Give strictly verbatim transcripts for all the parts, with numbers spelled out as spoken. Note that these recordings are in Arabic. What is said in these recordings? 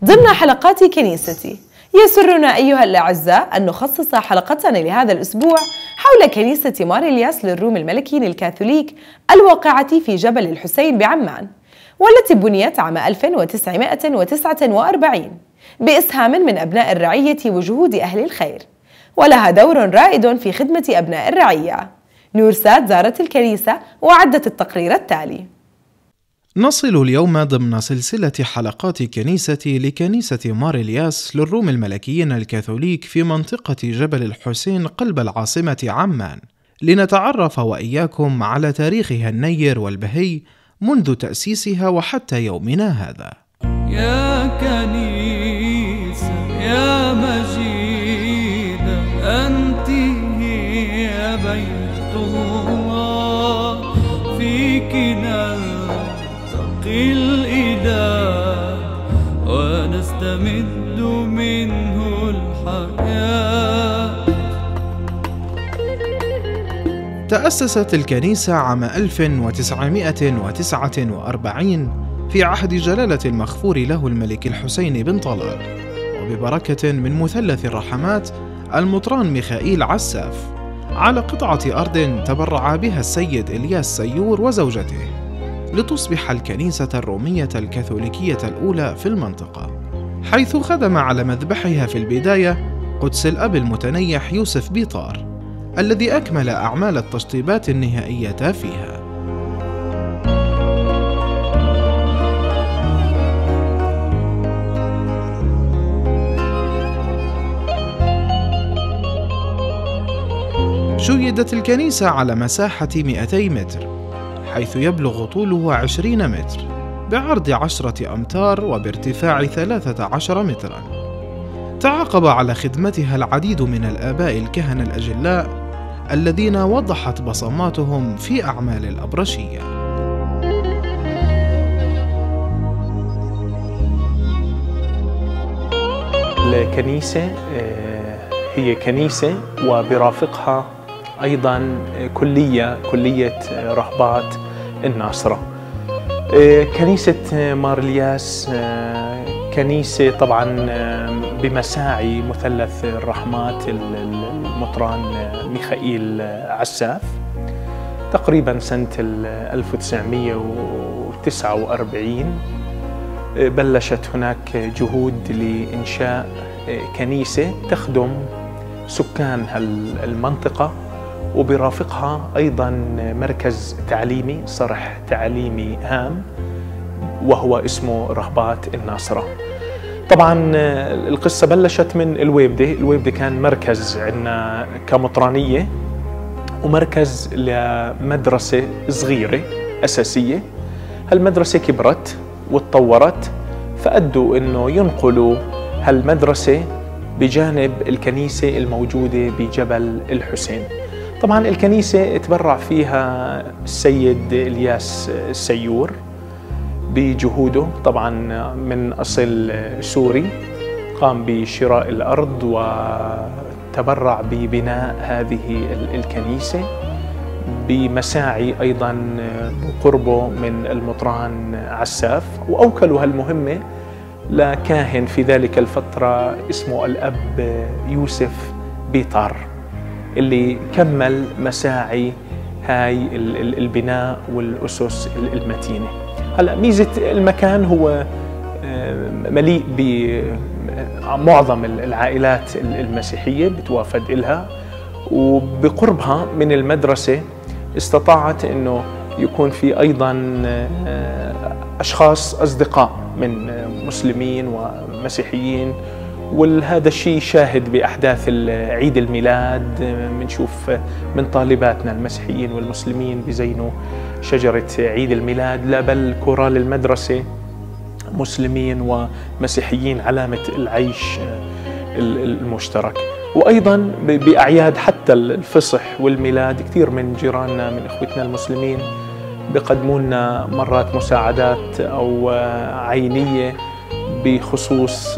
ضمن حلقات كنيستي. يسرنا أيها الأعزاء أن نخصص حلقتنا لهذا الأسبوع حول كنيسة مار إلياس للروم الملكيين الكاثوليك الواقعة في جبل الحسين بعمان، والتي بنيت عام ألف وتسعمائة وتسعة وأربعين بإسهام من أبناء الرعية وجهود أهل الخير، ولها دور رائد في خدمة أبناء الرعية. نورسات زارت الكنيسة وعدت التقرير التالي. نصل اليوم ضمن سلسلة حلقات كنيستي لكنيسة مار إلياس للروم الملكيين الكاثوليك في منطقة جبل الحسين قلب العاصمة عمان، لنتعرف وإياكم على تاريخها النير والبهي منذ تأسيسها وحتى يومنا هذا. يا كنيسة يا مجيدة، أنت هي بيت الله، فيك نلتقي الإله ونستمد منه الحياة. تأسست الكنيسة عام ألف وتسعمائة وتسعة وأربعين في عهد جلالة المغفور له الملك الحسين بن طلال، وببركة من مثلث الرحمات المطران ميخائيل عساف، على قطعة أرض تبرع بها السيد إلياس سيور وزوجته، لتصبح الكنيسة الرومية الكاثوليكية الأولى في المنطقة، حيث خدم على مذبحها في البداية قدس الأب المتنيح يوسف بيطار، الذي أكمل أعمال التشطيبات النهائية فيها. شيدت الكنيسة على مساحة مئتي متر، حيث يبلغ طوله عشرين متر، بعرض عشرة أمتار وبارتفاع ثلاثة عشر مترا. تعاقب على خدمتها العديد من الآباء الكهنة الأجلاء الذين وضحت بصماتهم في أعمال الأبرشية. الكنيسة هي كنيسة وبرافقها أيضا كلية كلية رهبات الناصرة. كنيسة مار إلياس كنيسة طبعا بمساعي مثلث الرحمات المطران ميخائيل عساف، تقريبا سنة ألف وتسعمائة وتسعة وأربعين بلشت هناك جهود لإنشاء كنيسة تخدم سكان المنطقة، وبرافقها أيضا مركز تعليمي صرح تعليمي هام وهو اسمه رهبات الناصرة. طبعا القصة بلشت من الويبدة. الويبدة كان مركز عندنا كمطرانية ومركز لمدرسة صغيرة أساسية. هالمدرسة كبرت وتطورت، فأدوا إنه ينقلوا هالمدرسة بجانب الكنيسة الموجودة بجبل الحسين. طبعا الكنيسة تبرع فيها السيد إلياس سيور بجهوده، طبعا من أصل سوري، قام بشراء الأرض وتبرع ببناء هذه الكنيسة بمساعي أيضا قربه من المطران عساف، وأوكلوا هالمهمة لكاهن في ذلك الفترة اسمه الأب يوسف بيطار، اللي كمل مساعي هاي البناء والأسس المتينة. هلا ميزة المكان هو مليء بمعظم العائلات المسيحية بتوافد إلها، وبقربها من المدرسة استطاعت أنه يكون في أيضا أشخاص أصدقاء من مسلمين ومسيحيين، وهذا الشيء شاهد بأحداث عيد الميلاد. بنشوف من طالباتنا المسيحيين والمسلمين بزينوا شجرة عيد الميلاد، لا بل كورال المدرسة مسلمين ومسيحيين، علامة العيش المشترك. وأيضا بأعياد حتى الفصح والميلاد كثير من جيراننا من إخوتنا المسلمين بيقدموا لنا مرات مساعدات أو عينية بخصوص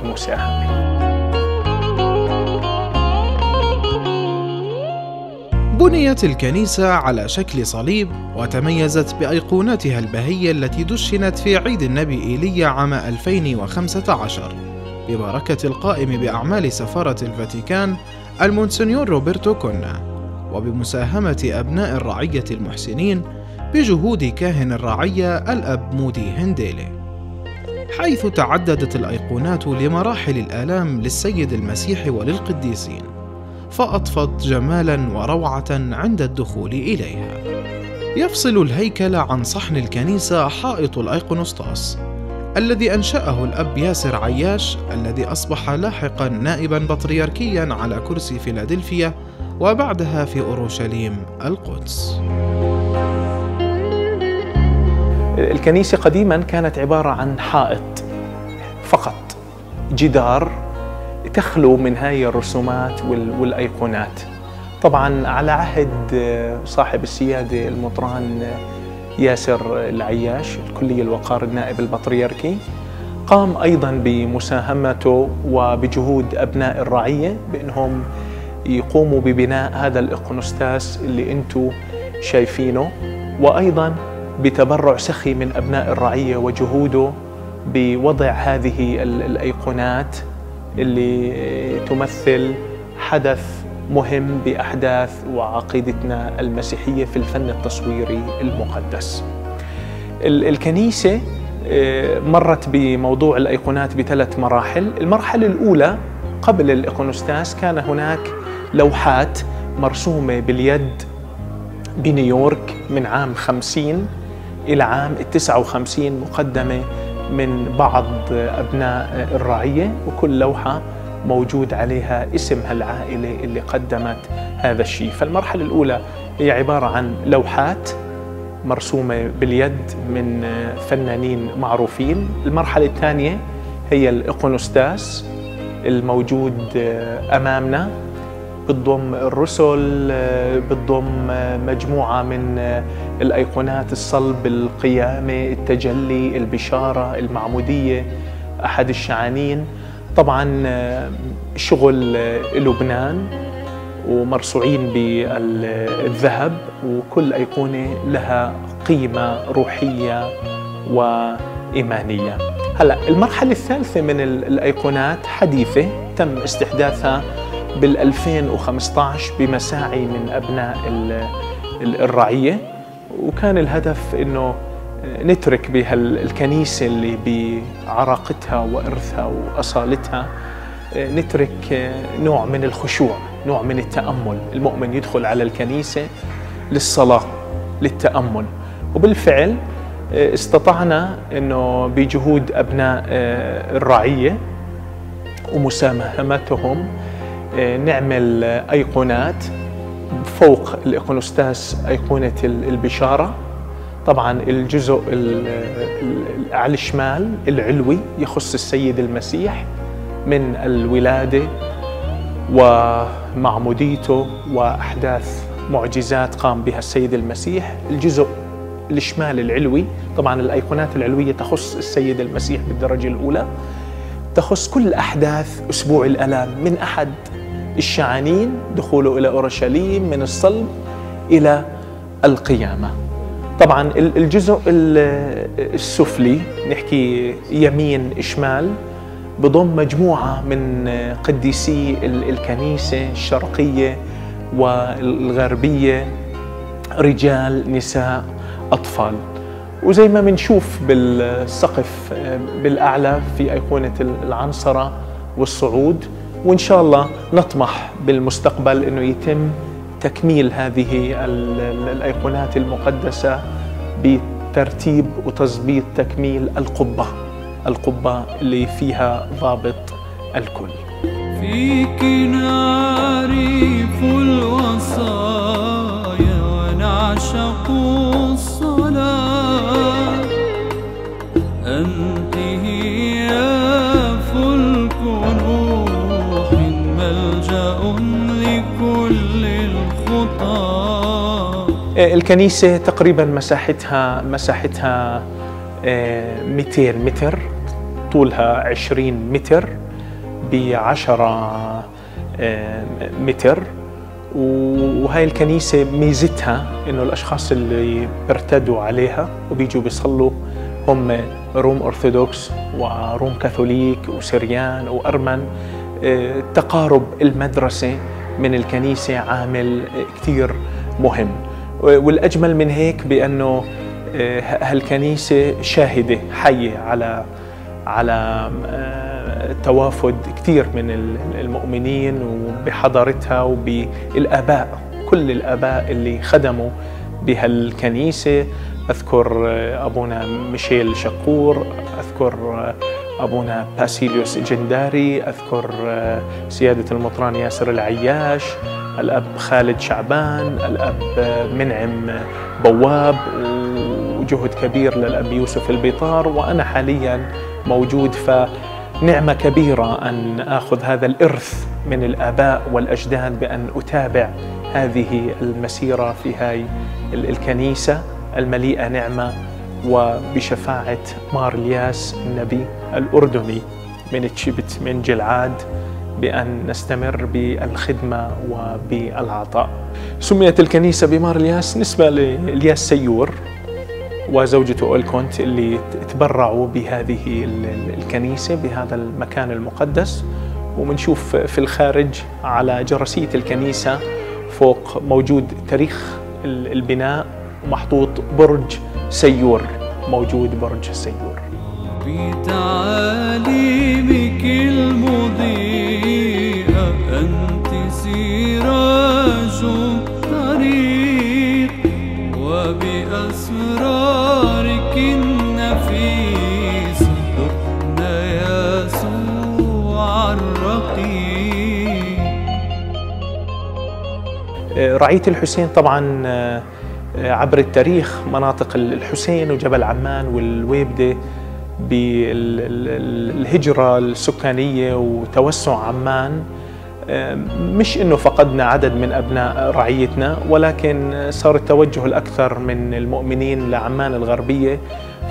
المساهمة. بنيت الكنيسة على شكل صليب، وتميزت بأيقونتها البهية التي دشنت في عيد النبي إيليا عام ألفين وخمسة عشر ببركة القائم بأعمال سفارة الفاتيكان المونسنيور روبرتو كونا، وبمساهمة أبناء الرعية المحسنين بجهود كاهن الرعية الأب مودي هنديلي، حيث تعددت الأيقونات لمراحل الآلام للسيد المسيح وللقديسين، فأضفت جمالاً وروعة عند الدخول إليها. يفصل الهيكل عن صحن الكنيسة حائط الأيقونوستاس الذي أنشأه الأب ياسر عياش، الذي أصبح لاحقاً نائباً بطريركياً على كرسي فيلادلفيا وبعدها في أورشليم القدس. الكنيسة قديماً كانت عبارة عن حائط فقط، جدار تخلو من هاي الرسومات والأيقونات. طبعاً على عهد صاحب السيادة المطران ياسر العياش الكلي الوقار النائب البطريركي، قام أيضاً بمساهمته وبجهود أبناء الرعية بأنهم يقوموا ببناء هذا الإقونوستاس اللي أنتم شايفينه، وأيضاً بتبرع سخي من أبناء الرعية وجهوده بوضع هذه الأيقونات اللي تمثل حدث مهم بأحداث وعقيدتنا المسيحية في الفن التصويري المقدس. الكنيسة مرت بموضوع الأيقونات بثلاث مراحل. المرحلة الأولى قبل الإقونوستاس كان هناك لوحات مرسومة باليد بنيويورك من عام خمسين إلى عام التسعة وخمسين، مقدمة من بعض أبناء الرعية، وكل لوحة موجود عليها اسم هالعائلة اللي قدمت هذا الشيء. فالمرحلة الأولى هي عبارة عن لوحات مرسومة باليد من فنانين معروفين. المرحلة الثانية هي الإقونوستاس الموجود أمامنا، بتضم الرسل، بتضم مجموعة من الأيقونات، الصلب، القيامة، التجلي، البشارة، المعمودية، أحد الشعانين. طبعاً شغل لبنان ومرصوعين بالذهب، وكل أيقونة لها قيمة روحية وإيمانية. هلأ المرحلة الثالثة من الأيقونات حديثة تم استحداثها بالألفين وخمسة عشر بمساعي من أبناء الرعية، وكان الهدف إنه نترك بهالكنيسة اللي بعراقتها وإرثها وأصالتها، نترك نوع من الخشوع، نوع من التأمل. المؤمن يدخل على الكنيسة للصلاة، للتأمل. وبالفعل استطعنا إنه بجهود أبناء الرعية ومساهمتهم نعمل أيقونات. فوق الإقونوستاس أيقونة البشارة، طبعا الجزء على الشمال العلوي يخص السيد المسيح من الولادة ومعموديته وأحداث معجزات قام بها السيد المسيح. الجزء الشمال العلوي، طبعا الأيقونات العلوية تخص السيد المسيح بالدرجة الأولى، تخص كل أحداث أسبوع الآلام من أحد الشعانين، دخوله إلى أورشليم، من الصلب إلى القيامة. طبعا الجزء السفلي نحكي يمين شمال بضم مجموعة من قديسي الكنيسة الشرقية والغربية، رجال، نساء، أطفال. وزي ما بنشوف بالسقف بالأعلى في أيقونة العنصرة والصعود، وإن شاء الله نطمح بالمستقبل أنه يتم تكميل هذه الأيقونات المقدسة بترتيب وتظبيط تكميل القبة، القبة اللي فيها ضابط الكل. فيك نعرف الوصايا ونعشق الصلاة، أنت هي فلك نوح ملجأ لكل الخطى. الكنيسة تقريبا مساحتها مساحتها مئتين متر، طولها عشرين متر بعشرة متر، وهاي الكنيسة ميزتها إنه الأشخاص اللي بيرتدوا عليها وبيجوا بيصلوا هم روم أرثوذكس وروم كاثوليك وسريان وأرمن. تقارب المدرسة من الكنيسة عامل كتير مهم، والأجمل من هيك بأنه هالكنيسة شاهدة حية على على توافد كثير من المؤمنين وبحضارتها وبالآباء، كل الآباء اللي خدموا بهالكنيسة. أذكر أبونا ميشيل شقور، أذكر أبونا باسيليوس جنداري، أذكر سيادة المطران ياسر العياش، الأب خالد شعبان، الأب منعم بواب، وجهد كبير للأب يوسف البيطار، وأنا حالياً موجود. فنعمة كبيرة أن أخذ هذا الإرث من الآباء والأجداد بأن أتابع هذه المسيرة في هاي الكنيسة المليئة نعمة، وبشفاعة مار الياس النبي الأردني من تشبت من جلعاد، بأن نستمر بالخدمة وبالعطاء. سميت الكنيسة بمار الياس نسبة لإلياس سيور وزوجته أولكونت اللي تبرعوا بهذه الكنيسة بهذا المكان المقدس. ومنشوف في الخارج على جرسية الكنيسة فوق موجود تاريخ البناء ومحطوط برج سيور، موجود برج سيور. بتعاليمك المضيئة أنت سراج الطريق، وبأسرارك النفيسة دقنا يسوع الرقيق. رعية الحسين طبعاً عبر التاريخ مناطق الحسين وجبل عمان والويبدة بالهجرة السكانية وتوسع عمان، مش إنه فقدنا عدد من أبناء رعيتنا، ولكن صار التوجه الأكثر من المؤمنين لعمان الغربية،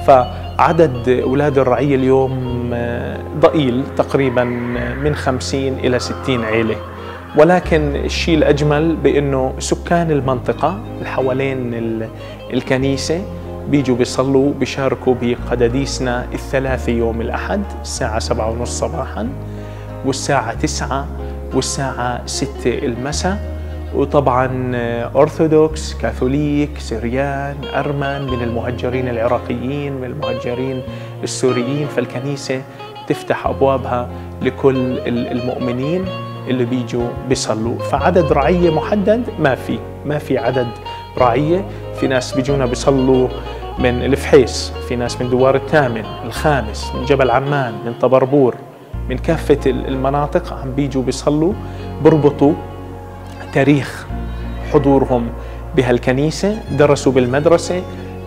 فعدد أولاد الرعية اليوم ضئيل تقريبا من خمسين إلى ستين عيلة. ولكن الشيء الأجمل بأنه سكان المنطقة حوالين الكنيسة بيجوا بيصلوا بيشاركوا بقداديسنا الثلاثة يوم الأحد الساعة سبعة ونص صباحاً والساعة تسعة والساعة ستة المساء. وطبعاً أرثوذكس، كاثوليك، سريان، أرمن، من المهجرين العراقيين، من المهجرين السوريين. فالكنيسة تفتح أبوابها لكل المؤمنين اللي بيجوا بيصلوا. فعدد رعية محدد ما في ما في عدد رعية. في ناس بيجونا بيصلوا من الفحيص، في ناس من دوار الثامن، الخامس، من جبل عمان، من طبربور، من كافة المناطق عم بيجوا بيصلوا، بربطوا تاريخ حضورهم بهالكنيسة، درسوا بالمدرسة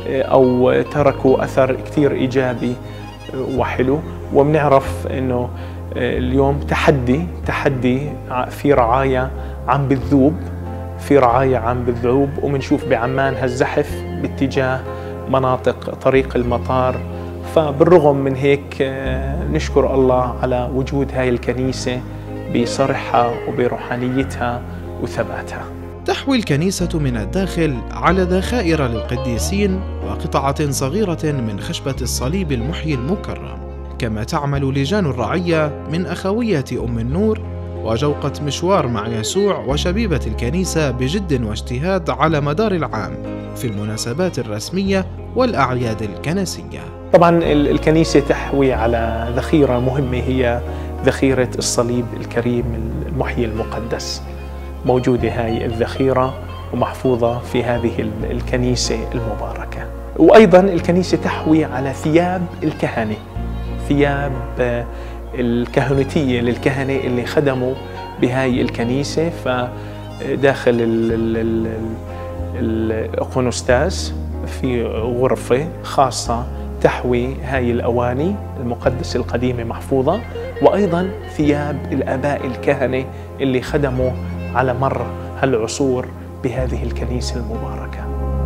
أو تركوا أثر كتير إيجابي وحلو. وبنعرف إنه اليوم تحدي تحدي في رعاية عم بتذوب، في رعاية عم بتذوب، ومنشوف بعمان هالزحف باتجاه مناطق طريق المطار. فبالرغم من هيك نشكر الله على وجود هاي الكنيسة بصرحها وبروحانيتها وثباتها. تحوي الكنيسة من الداخل على ذخائر للقديسين وقطعة صغيرة من خشبة الصليب المحيي المكرم، كما تعمل لجان الرعية من أخوية أم النور وجوقة مشوار مع يسوع وشبيبة الكنيسة بجد واجتهاد على مدار العام في المناسبات الرسمية والأعياد الكنسية. طبعا الكنيسة تحوي على ذخيرة مهمة، هي ذخيرة الصليب الكريم المحيي المقدس. موجودة هاي الذخيرة ومحفوظة في هذه الكنيسة المباركة. وأيضا الكنيسة تحوي على ثياب الكهنة، ثياب الكهنوتية للكهنة اللي خدموا بهاي الكنيسة. فداخل الأقونوستاس في غرفة خاصة تحوي هاي الأواني المقدسة القديمة محفوظة، وأيضا ثياب الآباء الكهنة اللي خدموا على مر هالعصور بهذه الكنيسة المباركة.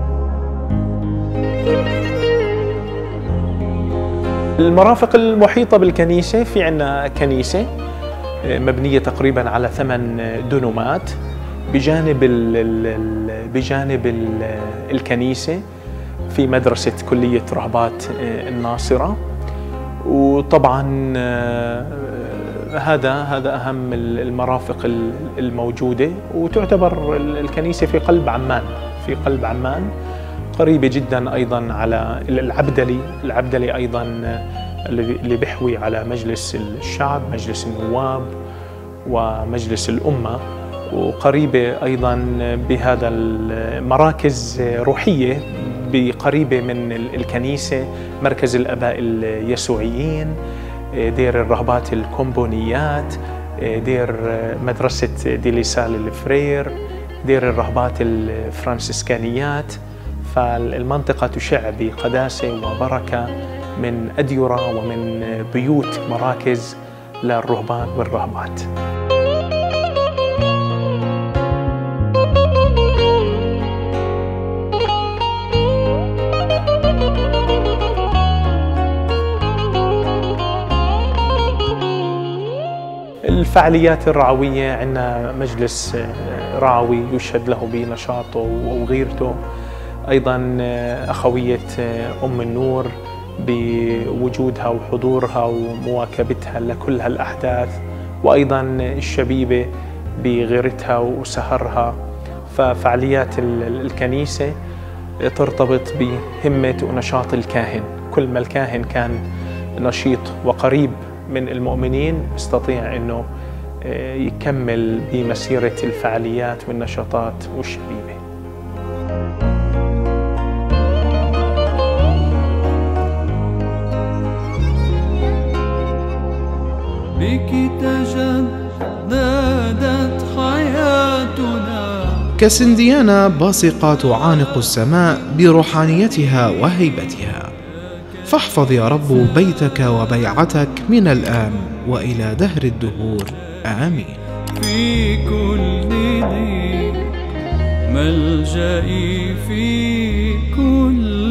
المرافق المحيطة بالكنيسة، في عنا كنيسة مبنية تقريبا على ثمان دنومات، بجانب ال ال بجانب ال الكنيسة في مدرسة كلية رهبات الناصرة. وطبعا هذا هذا أهم المرافق الموجودة، وتعتبر الكنيسة في قلب عمان في قلب عمان قريبة جدا أيضا على العبدلي العبدلي أيضا اللي بيحوي على مجلس الشعب، مجلس النواب ومجلس الأمة، وقريبة أيضا بهذا المراكز روحية قريبة من الكنيسة، مركز الآباء اليسوعيين، دير الرهبات الكومبونيات، دير مدرسة دي ليسال الفرير، دير الرهبات الفرانسيسكانيات. فالمنطقة تشع بقداسة وبركة من أديرة ومن بيوت مراكز للرهبان والرهبات. الفعاليات الرعوية عندنا مجلس رعوي يشهد له بنشاطه وغيرته، أيضا أخوية أم النور بوجودها وحضورها ومواكبتها لكل هالأحداث، وأيضا الشبيبة بغيرتها وسهرها. ففعاليات الكنيسة ترتبط بهمة ونشاط الكاهن، كل ما الكاهن كان نشيط وقريب من المؤمنين استطيع أنه يكمل بمسيرة الفعاليات والنشاطات والشبيبة. بك تجددت حياتنا كسنديانا باصقة تعانق السماء بروحانيتها وهيبتها. فاحفظ يا رب بيتك وبيعتك من الآن وإلى دهر الدهور، آمين. في كل ضيق ملجئي، في كل